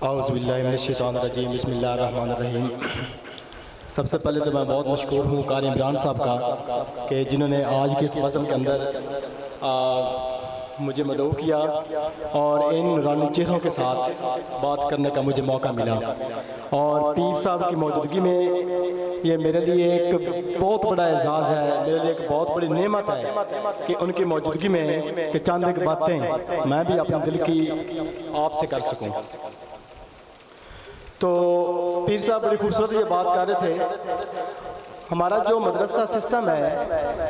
اعوذ باللہ من الشیطان الرجیم، بسم اللہ الرحمن الرحیم۔ سب سے پہلے تو میں بہت مشکور ہوں قاری عمران صاحب کا کہ جنہوں نے آج کی اس بزم کے اندر مجھے مدعو کیا اور ان نورانی چہروں کے ساتھ بات کرنے کا مجھے موقع ملا، اور پیر صاحب کی موجودگی میں یہ میرے لیے ایک بہت بڑا اعزاز ہے، میرے لیے ایک بہت بڑی نعمت ہے کہ ان کی موجودگی میں کہ چند ایک باتیں میں بھی اپنے دل کی آپ سے کر سکوں۔ تو پیر صاحب بڑی خوبصورت یہ بات کر رہے تھے، ہمارا جو مدرسہ سسٹم ہے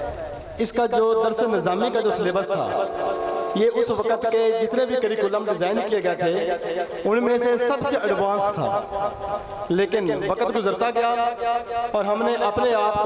اس کا جو درس نظامی کا جو سلیبس تھا، یہ اس وقت کے جتنے بھی کریکولم ڈیزائن کیے گئے تھے ان میں سے سب سے ایڈوانس تھا، لیکن وقت گزرتا گیا اور ہم نے اپنے آپ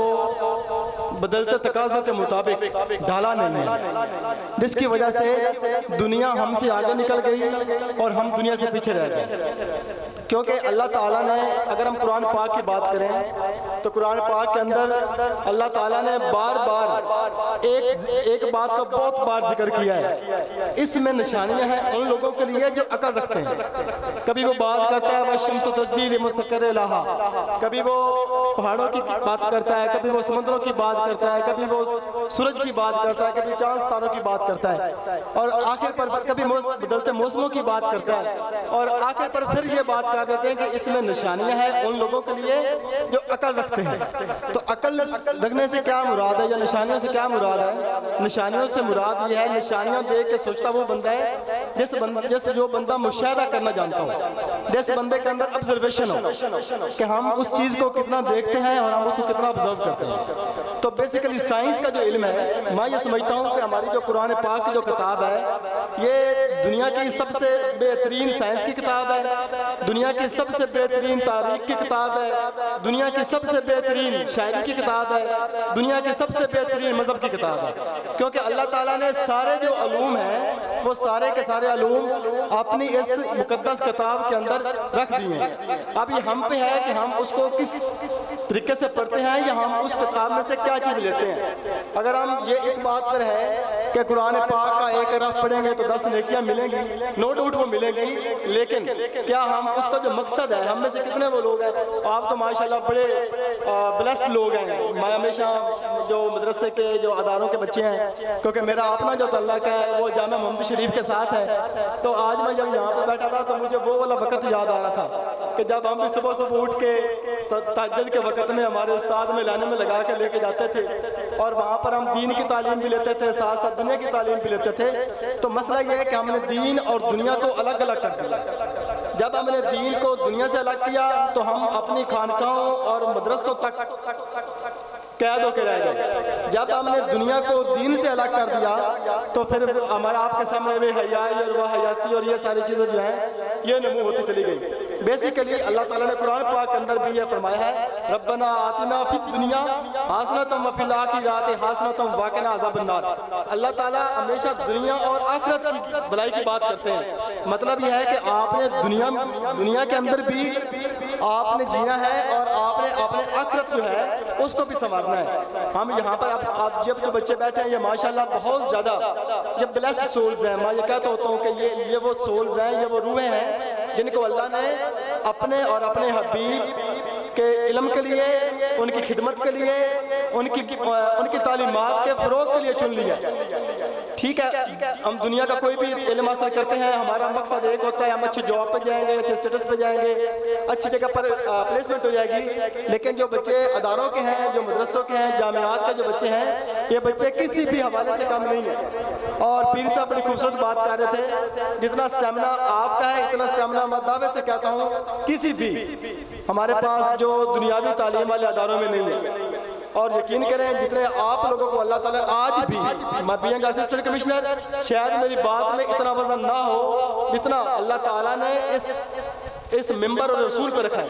کو بدلتے تقاضوں کے مطابق ڈھالا نہیں ہے، جس کی وجہ سے دنیا ہم سے آگے نکل گئی اور ہم دنیا سے پیچھے رہ گئے۔ کیونکہ اللہ تعالیٰ نے، اگر ہم قرآن پاک کی بات کریں تو قرآن پاک کے اندر اللہ تعالیٰ نے بار بار ایک بات کا بہت بار ذکر کیا ہے، اس میں نشانیاں ہیں ان لوگوں کے لیے جو عقل رکھتے ہیں۔ کبھی وہ بات کرتا ہے وَالشَّمْسُ تَجْرِي لِمُسْتَقَرٍّ لَهَا، کبھی وہ پہاڑوں کی بات کرتا ہے، کبھی وہ سمندروں کی بات کرتا ہے، کبھی وہ سورج کی بات کرتا ہے، کبھی چاند ستاروں کی بات کرتا ہے، اور آخر پر کبھی بدلتے موسموں کی بات کرتا ہے، اور آخر پر پھر یہ بات کر دیتے ہیں کہ اس میں نشانیاں ہیں ان لوگوں کے لیے جو عقل رکھتے ہیں۔ تو عقل رکھنے سے کیا مراد ہے یا نشانیوں سے کیا مراد ہے؟ نشانیوں سے مراد یہ ہے، نشانیاں دیکھ کے سوچتا وہ بندہ ہے جس جو بندہ مشاہدہ کرنا جانتا ہو، جس بندے کے اندر آبزرویشن ہو کہ ہم اس چیز کو کتنا دیکھتے ہیں اور ہم اس کو کتنا آبزرو کرتے ہیں۔ تو بیسیکلی سائنس کا جو علم ہے، میں یہ سمجھتا ہوں کہ ہماری جو قرآن پاک کی جو کتاب ہے یہ دنیا کی سب سے بہترین سائنس کی کتاب ہے، دنیا کی سب سے بہترین تاریخ کی کتاب ہے، دنیا کی سب سے بہترین شاعری کی کتاب ہے، دنیا کی سب سے بہترین مذہب کی کتاب ہے، کیونکہ اللہ تعالیٰ نے سارے جو علوم ہیں وہ سارے کے سارے علوم اپنی اس مقدس کتاب کے اندر رکھ دیے ہیں۔ اب یہ ہم پہ ہے کہ ہم اس کو کس طریقے سے پڑھتے ہیں یا ہم اس کتاب میں سے کیا چیز لیتے ہیں۔ اگر ہم یہ اس بات پر ہے کہ قرآن پاک کا ایک حرف پڑھیں گے تو 10 نیکیاں ملیں گی، نو ڈاؤٹ وہ ملیں گی، لیکن کیا ہم اس کا جو مقصد ہے، ہم میں سے کتنے وہ لوگ ہیں، آپ تو ماشاءاللہ بڑے بلیسڈ لوگ ہیں۔ میں ہمیشہ جو مدرسے کے جو اداروں کے بچے ہیں، کیونکہ میرا اپنا جو تعلق ہے وہ جامعہ محمد شریف کے ساتھ ہے، تو آج میں جب یہاں پہ بیٹھا تھا تو مجھے وہ والا وقت یاد آ رہا تھا کہ جب ہم بھی صبح صبح اٹھ کے تہجد کے وقت میں ہمارے استاد میں لانے میں لگا کے لے کے جاتے تھے، اور وہاں پر ہم دین کی تعلیم بھی لیتے تھے، ساتھ ساتھ دنیا کی تعلیم بھی لیتے تھے۔ تو مسئلہ یہ ہے کہ ہم نے دین اور دنیا کو الگ الگ کر دیا۔ جب ہم نے دین کو دنیا سے الگ کیا تو ہم اپنی خانقاہوں اور مدرسوں تک قید ہو کے رہ گئے۔ جب ہم نے دنیا کو دین سے الگ کر دیا تو پھر ہمارا آپ کے سامنے وہ حیائی اور وہ حیاتی اور یہ ساری چیزیں جو ہیں یہ نمو ہوتی چلی گئی۔ بیسیکلی اللہ تعالیٰ نے قرآن پاک کے اندر بھی یہ فرمایا ہے، ربنا آتنا فی الدنیا حسنۃ وفی الآخرۃ حسنۃ وقنا عذاب النار۔ اللہ تعالیٰ ہمیشہ دنیا اور آخرت کی بھلائی کی بات کرتے ہیں۔ مطلب یہ ہے کہ آپ نے دنیا کے اندر بھی آپ نے جینا ہے اور آپ نے اپنے آخرت جو ہے اس کو بھی سنوارنا ہے۔ ہم یہاں پر آپ جب جو بچے بیٹھے ہیں یہ ماشاءاللہ بہت زیادہ یہ بلیسڈ سولز ہیں۔ میں یہ کہتا ہوتا ہوں کہ یہ وہ سولز ہیں، یہ وہ روحیں ہیں جن کو اللہ نے اپنے اور اپنے حبیب کے علم کے لیے، ان کی خدمت کے لیے، ان کی تعلیمات کے فروغ کے لیے چن لیا۔ ٹھیک ہے، ہم دنیا کا کوئی بھی علم حاصل کرتے ہیں، ہمارا مقصد ایک ہوتا ہے ہم اچھی جاب پہ جائیں گے، اچھے سٹیٹس پہ جائیں گے، اچھی جگہ پر پلیسمنٹ ہو جائے گی۔ لیکن جو بچے اداروں کے ہیں، جو مدرسوں کے ہیں، جامعات کے جو بچے ہیں، یہ بچے کسی بھی حوالے سے کم نہیں ہیں۔ اور پیر صاحب بڑی خوبصورت بات کر رہے تھے، جتنا سٹیمنا آپ کا ہے اتنا سٹیمنا میں دعوے سے کہتا ہوں کسی بھی ہمارے پاس جو دنیاوی تعلیم والے اداروں میں نہیں ہے۔ اور یقین کریں جتنے آپ لوگوں کو اللہ تعالیٰ آج بھی، میں بینگ اسسٹنٹ کمشنر، شاید میری بات میں اتنا وزن نہ ہو جتنا اللہ تعالیٰ نے اس ممبر اور رسول پہ رکھا ہے۔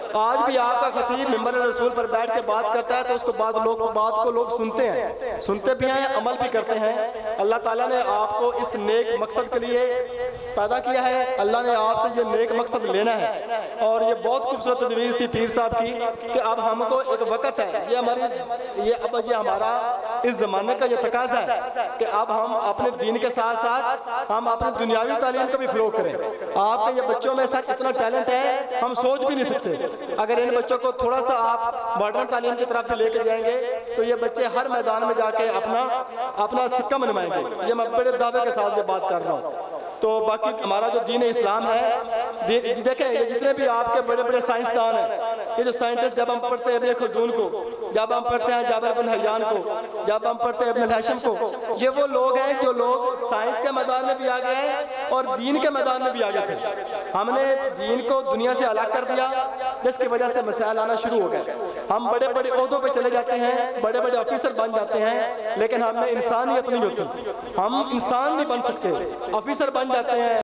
آج بھی آپ کا خطیب منبر رسول پر بیٹھ کے بات کرتا ہے تو اس کو بات کو لوگ سنتے بھی ہیں، عمل بھی کرتے ہیں۔ اللہ تعالیٰ نے آپ کو اس نیک مقصد کے لیے پیدا کیا ہے، اللہ نے آپ سے یہ نیک مقصد لینا ہے۔ اور یہ بہت خوبصورت تجویز تھی پیر صاحب کی کہ اب ہم کو ایک وقت ہے، یہ ہمارا اس زمانے کا یہ تقاضا ہے کہ اب ہم اپنے دین کے ساتھ ساتھ ہم اپنے دنیاوی تعلیم کو بھی فروغ کریں۔ آپ کے یہ بچوں میں ساتھ اتنا ٹیلنٹ ہے ہم سوچ بھی نہیں سکتے۔ اگر ان بچوں کو تھوڑا سا آپ ماڈرن تعلیم کی طرف بھی لے کے جائیں گے تو یہ بچے ہر میدان میں جا کے اپنا سکہ منوائیں گے۔ یہ میں بڑے دعوے کے ساتھ یہ بات کر رہا ہوں۔ تو باقی ہمارا جو دین اسلام ہے، دیکھیں یہ جتنے بھی آپ کے بڑے بڑے سائنسدان ہیں، یہ جو سائنٹسٹ، جب ہم پڑھتے ہیں ابن خلدون کو، جب ہم پڑھتے ہیں جابر بن حیان کو، جب ہم پڑھتے ہیں ابن الہاشم کو، یہ وہ لوگ ہیں جو لوگ سائنس کے میدان میں بھی آگے ہیں اور دین کے میدان میں بھی آگے تھے۔ ہم نے دین کو دنیا سے الگ کر دیا جس کی وجہ سے مسائل آنا شروع ہو گئے۔ ہم بڑے بڑے عہدوں پہ چلے جاتے ہیں، بڑے بڑے آفیسر بن جاتے ہیں، لیکن ہم میں انسانیت نہیں ہوتی۔ ہم انسان نہیں بن سکتے، آفیسر بن جاتے ہیں،